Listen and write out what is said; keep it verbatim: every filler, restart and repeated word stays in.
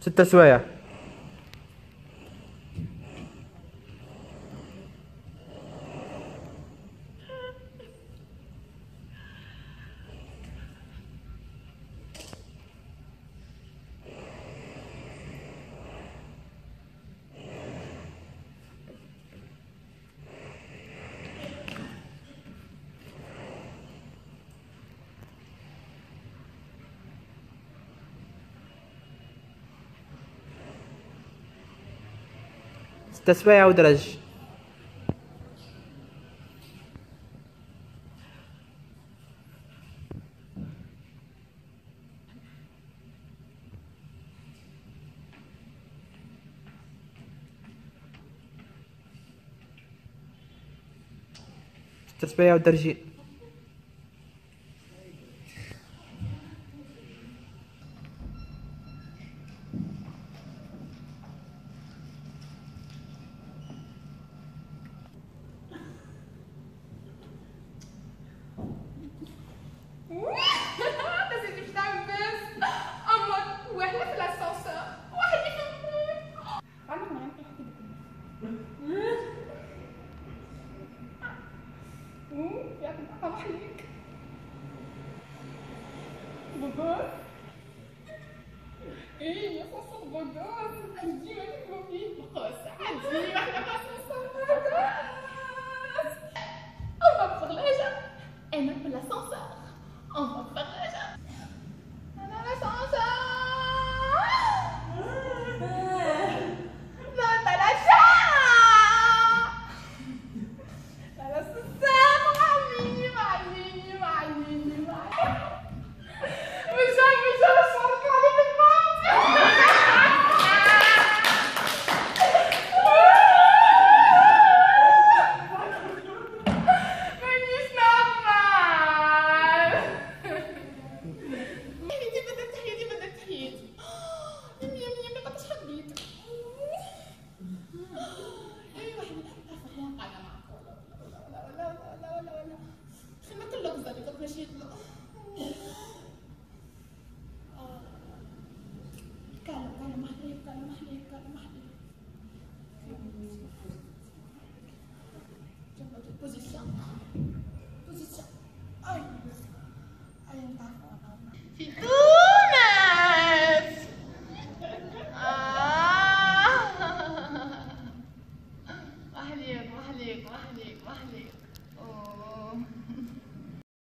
ستة سوايع. ستة سوايع ودرج. ستة سوايع ودرجين. عليك بابا. ايه يا صاصة بابا، عندي ما تقولي بقاس عندي واحدة صاصة بابا. On va faire la jambe. Elle appelle l'ascenseur. On va faire la jambe. On a l'ascenseur. Non, t'as la jambe. T'as l'ascenseur. Mamie, mamie, mamie, mamie. مش مش صارت علي بالماضي. مانيش نعمل. تحياتي بدات تحياتي بدات تحياتي. يمي يمي يمي قداش حبيت. اي وحدة تعرف احنا قاعدة معك ولا ولا ولا ولا ولا ولا خلينا كل لحظة اللي كنت مشيت له. كلام كلام محليب كلام محليب كلام محليب.